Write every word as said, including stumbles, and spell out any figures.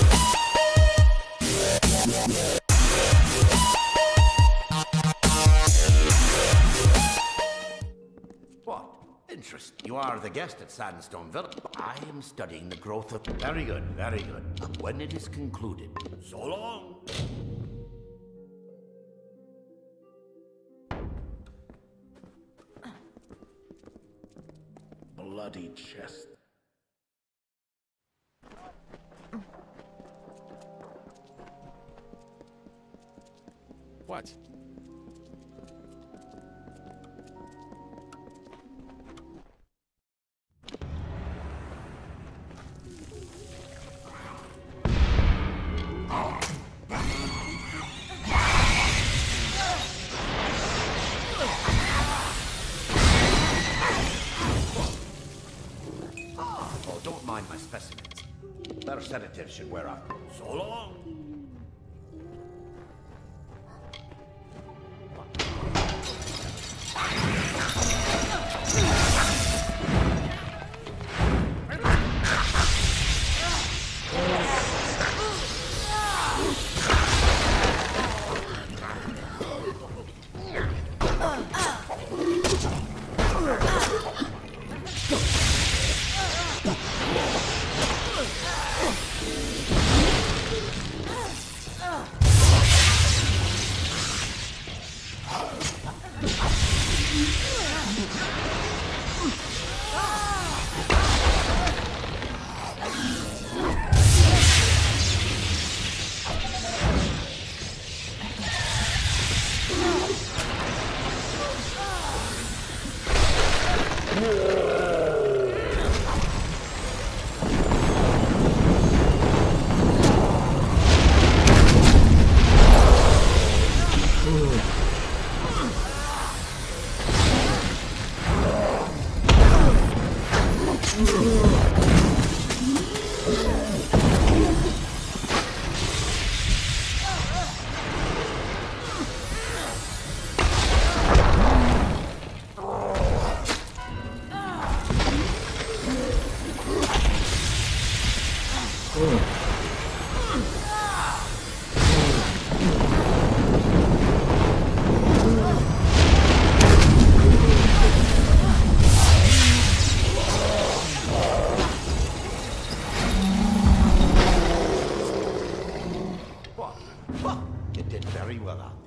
What? Interesting. You are the guest at Sandstone Villa. I am studying the growth of... Very good, very good. When it is concluded, so long. Bloody chest. What? Oh, don't mind my specimens. Their sedatives should wear off. So long. Well, it did very well out